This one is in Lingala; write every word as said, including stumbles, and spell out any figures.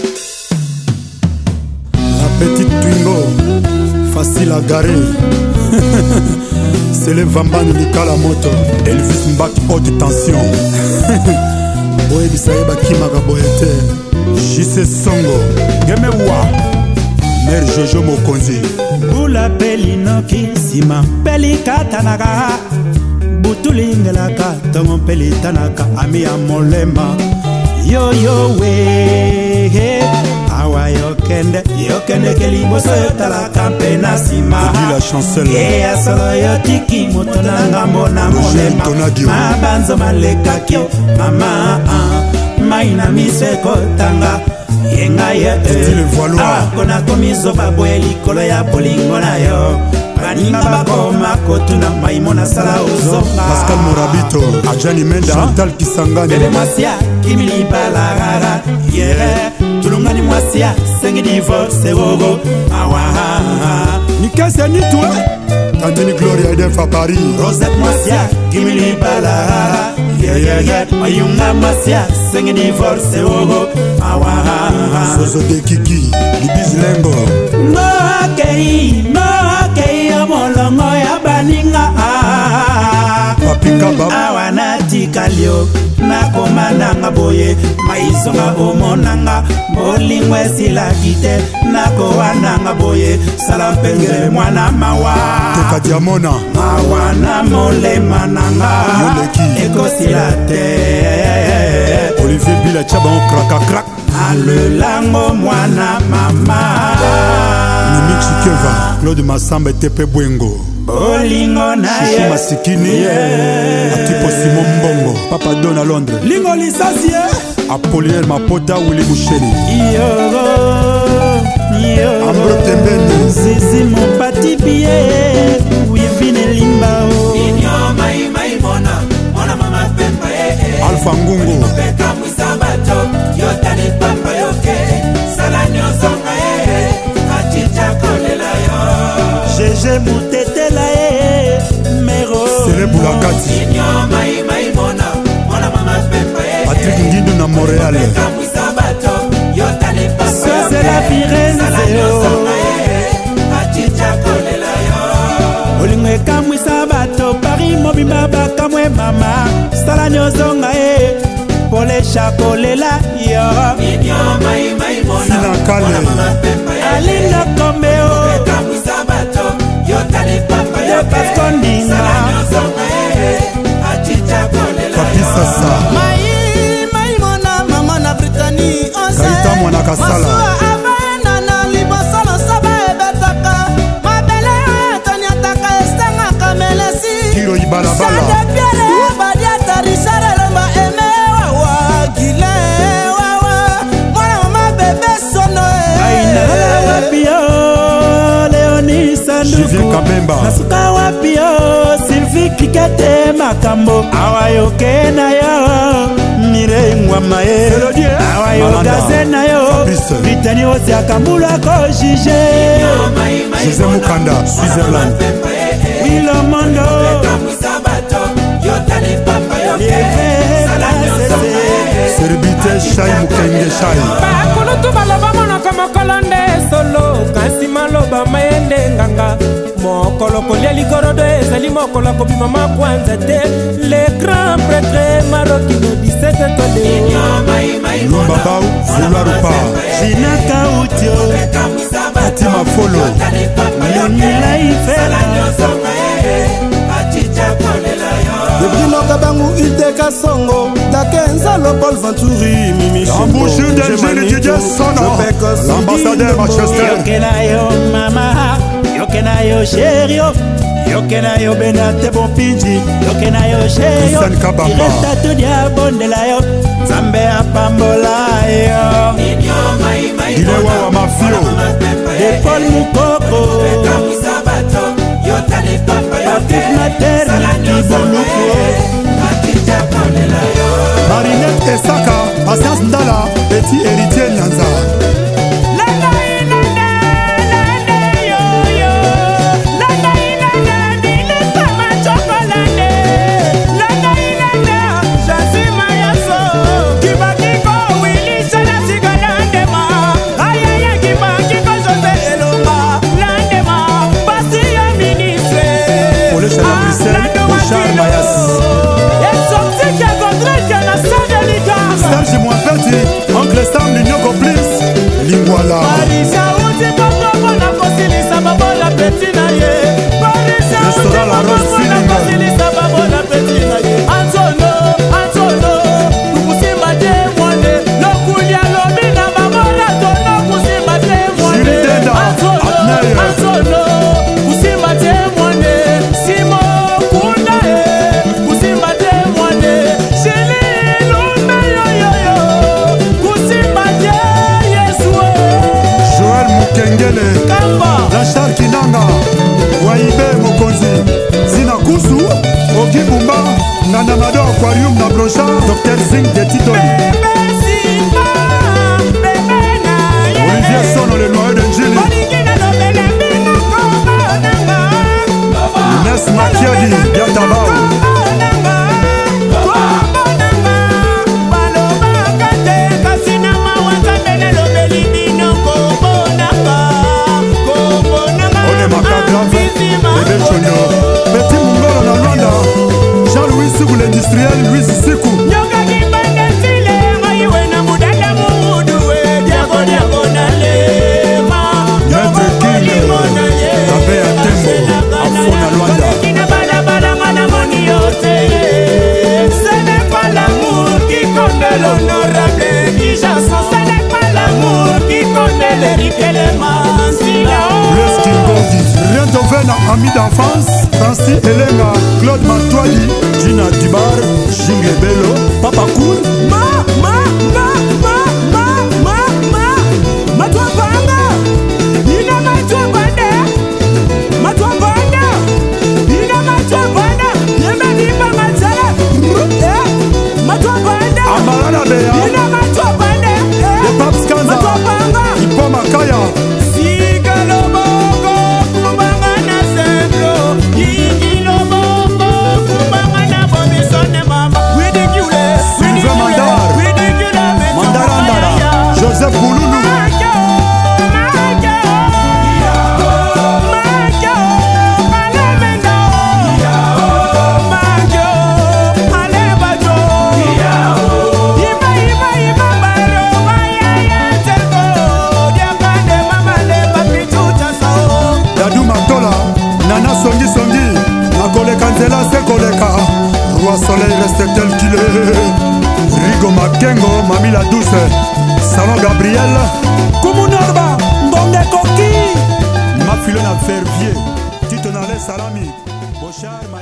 La petite Twingo, facile à garer. C'est le Vambani Nikala Moto, Elvis Mbaki haute tension. Boye Bisaïba Kimaka Boyete, Jise Songo, Gemewa, Mère Jojo Mokonzi. Bula Pelinoki, Sima Peli Katanaka, Butulingelaka, Tongo Peli Tanaka, Ami Amolema, Yo Yo We, Awa Yokende, Yokende Keliboso Yotala Kampena Sima. Dis la chancelle. Ea solo yotiki mutonanga mona molema. Mabanzo maleka kyo, mama maina miseko tanga. Yenga ye e, kona komiso babwe likolo ya bolingo na yo. Baninga bakoma kotuna maimona sala uzonga. Pascal Morabito, Adjani Menda, Chantal Kisangani. Bebe mwasia, kimili balagara. Yeah, tulungani mwasia, sengi divorce wogo. Awaha Nikese nitwe Tantini Gloria Edenfa Paris. Rosette mwasia, kimili balagara. Yeah, yeah, yeah, mayunga mwasia, sengi divorce wogo. Awaha Sozo de Kiki, Libis Lengo. No akei, no akei, amolongo ya baninga. Papika Baba Awana tikalio, nakomana nga boye. Maizonga omonanga, bolingwe sila kite. Nakowana nga boye, salampengele mwana mawa. Teka Diamona Mawana mole mananga, eko sila te. Olivier Bila Tchaban Kraka Krak. Alelango mwana mama. Nimi Chikeva, Claude Massamba et Tepe Bwengo. Bolingo na ye Chouchou Masikini, yeah. Atipo Simon Mbongo, Papa Don à Londres. Lingo lisasie Apollinaire Mapota, Willy Moucheni. Yo, yo Ambro Tembeni. Zizi mon pati biye, Wivine Limbao. Inyo mai mai mona, mona mama pemba eh. Alpha Ngungo. Beka mwisabato, yotani papa yoke. Salanyo zonga eh, achicha kolela yo. Jeje mutete la e, mero. Sere Boulakati. Inyo mai mai mona, mona mama pemba eh. Patrick Ngindu na Montréal. Beka mwisabato, yotani papa yoke. C'est la Firenze Salanyo zonga eh, achicha kolela yo. Olingwe kamwi sabato, Paris mobimba bakamwe mama. Salanyo zonga e, pole chakolela yo. Inyo mai mai mona, Sina Kale. mona mama pemba eh. Alina komeo, Beka mwisabato, yotani papa de yoke. paskondinga. Salanyo zonga eh, achicha kolela Papi yo. Sasa. Mai, mai mona mama na Brittany on sait. Kaita Mwana Kasala. Masua avena na libosolo saba ebetaka. Mabele Anthony ataka estenga kamelesi. Kiro Ibala Bala. Chante Pierre badiata Richard Lomba eme wawa gile wawa. Mwana mama bebe sono e. Aina wapio, Leoni Julien Sanduku. Kabemba. Nasuka wapio, Sylvie Kikete Makambo. Awayoke na yo, Mire Ngwamae. Awayogaze na yo, Fabrice. Brittany Ose Akambula ko jije. José Mukanda, Switzerland. Wilo Mondo, Serbite Shai Mukenge Shai. bakulutu baloba monoko mokolo nde solo kasi maloba mayende nganga mokolo kolia likorodo ezali mokolo kobima makwanza te le grand prêtre marokino disete tode Lumbabau, Zularupa. Gina Kautio, Fatima Folo. Yonila Ifela. Debrino Kabangu Ideka Songo Dakenza le Paul Venturi Mimi L'embauche d'Angèle Didier Sono. L'ambassadeur Manchester. Yokena yo mama, yokena yo sherio, yokena yo benate bonpinji, yokena yo sherio. Christian Kabamba. Ireta tudia bondela yo, Zambe apambola yo. Gilewa wa Mafio. De Paul Mukoko, Patrick Mater, Kiboluko. Marinette Esaka, Patience Ndala, Petit héritier Nyanza. Jasi Mayaso, Kibakiko, Willy Sana Sigalande Ma. Kengo, Mami la douce, Salon Gabriel, Kumunorba, Ngonge Koki, Mafilon à Verviers, Tito Nale Salami, Bochar.